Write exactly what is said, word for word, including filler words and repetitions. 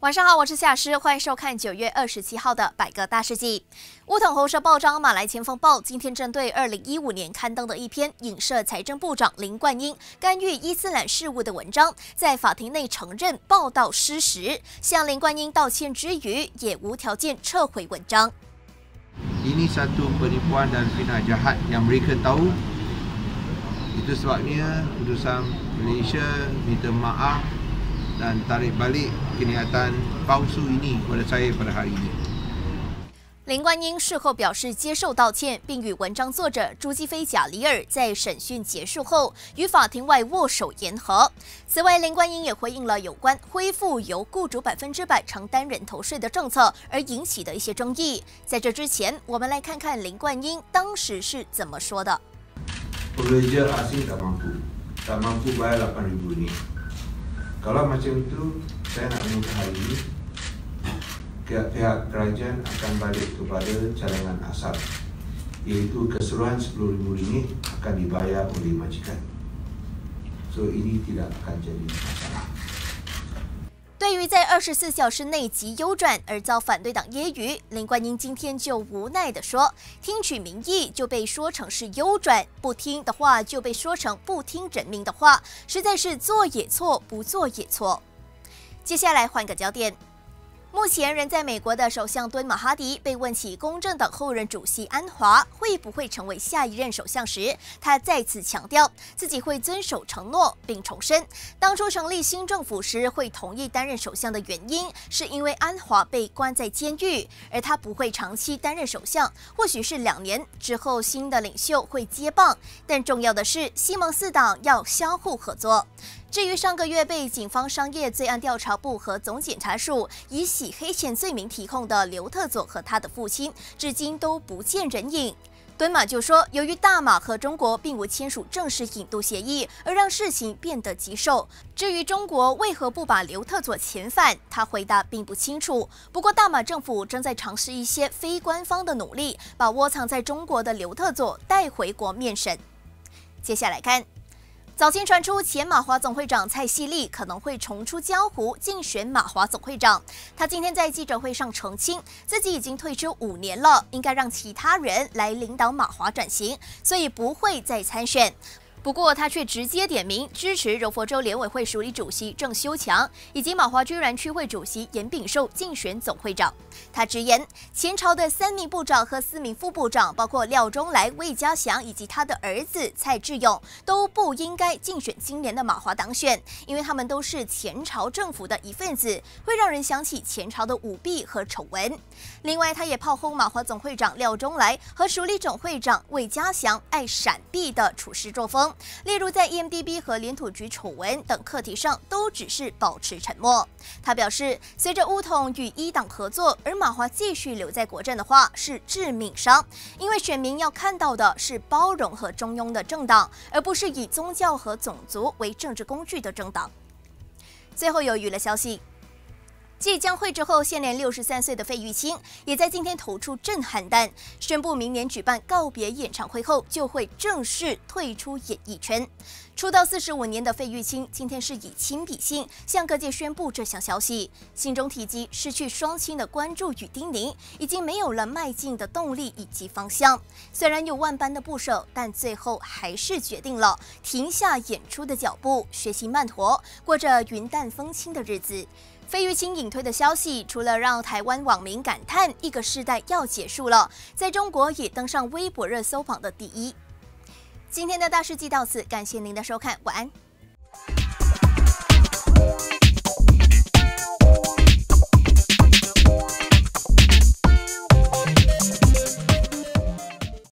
晚上好，我是夏诗，欢迎收看九月二十七号的百个大事记。乌统喉舌报章《马来前锋报》今天针对二零一五年刊登的一篇影射财政部长林冠英干预伊斯兰事务的文章，在法庭内承认报道失实，向林冠英道歉之余，也无条件撤回文章。 Ini satu penipuan dan fitnah jahat yang mereka tahu. Itu sebabnya Kedudukan Malaysia minta maaf dan tarik balik kenyataan palsu ini kepada saya pada hari ini. 林冠英事后表示接受道歉，并与文章作者朱基飞贾里尔在审讯结束后与法庭外握手言和。此外，林冠英也回应了有关恢复由雇主百分之百承担人头税的政策而引起的一些争议。在这之前，我们来看看林冠英当时是怎么说的。 Pekerja asing tak mampu, tak mampu bayar lapan ribu ringgit. Kalau macam itu, saya nak minta hari ini pihak kerajaan akan balik kepada cadangan asal, iaitu keseluruhan sepuluh ribu ringgit akan dibayar oleh majikan. So ini tidak akan jadi masalah. 对于在二十四小时内即优转而遭反对党揶揄，林冠英今天就无奈地说：“听取民意就被说成是优转，不听的话就被说成不听人民的话，实在是做也错，不做也错。”接下来换个焦点。目前人在美国的首相敦马哈迪被问起公正党后任主席安华会不会成为下一任首相时，他再次强调自己会遵守承诺，并重申当初成立新政府时会同意担任首相的原因，是因为安华被关在监狱，而他不会长期担任首相，或许是两年之后新的领袖会接棒，但重要的是西蒙四党要相互合作。至于上个月被警方商业罪案调查部和总检察署以洗黑钱罪名提控的刘特佐和他的父亲，至今都不见人影。敦马就说，由于大马和中国并无签署正式引渡协议，而让事情变得棘手。至于中国为何不把刘特佐遣返，他回答并不清楚。不过大马政府正在尝试一些非官方的努力，把窝藏在中国的刘特佐带回国面审。接下来看。早前传出前马华总会长蔡锡利可能会重出江湖竞选马华总会长，他今天在记者会上澄清，自己已经退休五年了，应该让其他人来领导马华转型，所以不会再参选。不过，他却直接点名支持柔佛州联委会署理主席郑修强以及马华居然区会主席严炳寿竞选总会长。他直言，前朝的三名部长和四名副部长，包括廖中来、魏家祥以及他的儿子蔡志勇，都不应该竞选今年的马华当选，因为他们都是前朝政府的一份子，会让人想起前朝的舞弊和丑闻。另外，他也炮轰马华总会长廖中来和署理总会长魏家祥爱闪避的处事作风。例如在 E M D B 和联土局丑闻等课题上都只是保持沉默。他表示，随着乌统与一党合作，而马华继续留在国阵的话是致命伤，因为选民要看到的是包容和中庸的政党，而不是以宗教和种族为政治工具的政党。最后有娱乐消息。继将会之后，现年六十三岁的费玉清也在今天投出震撼弹，宣布明年举办告别演唱会后就会正式退出演艺圈。出道四十五年的费玉清今天是以亲笔信向各界宣布这项消息，信中提及失去双亲的关注与叮咛，已经没有了迈进的动力以及方向。虽然有万般的不舍，但最后还是决定了停下演出的脚步，学习慢活，过着云淡风轻的日子。费玉清隐退的消息，除了让台湾网民感叹一个世代要结束了，在中国也登上微博热搜榜的第一。今天的大事记到此，感谢您的收看，晚安。